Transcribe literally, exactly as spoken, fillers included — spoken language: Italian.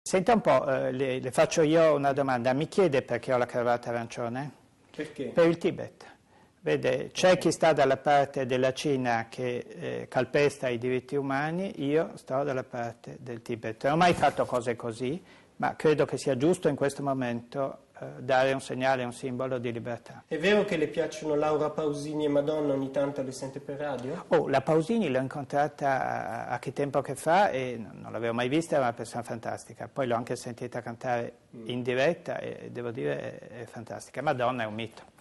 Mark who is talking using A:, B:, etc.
A: Senta un po', eh, le, le faccio io una domanda. Mi chiede perché ho la cravatta arancione?
B: Perché?
A: Per il Tibet. Vede, c'è chi sta dalla parte della Cina che eh, calpesta i diritti umani, io sto dalla parte del Tibet. Non ho mai fatto cose così, ma credo che sia giusto in questo momento eh, dare un segnale, un simbolo di libertà.
B: È vero che le piacciono Laura Pausini e Madonna, ogni tanto le sente per radio?
A: Oh, la Pausini l'ho incontrata a, a che tempo che fa e non l'avevo mai vista, era una persona fantastica. Poi l'ho anche sentita cantare in diretta e devo dire è, è fantastica. Madonna è un mito.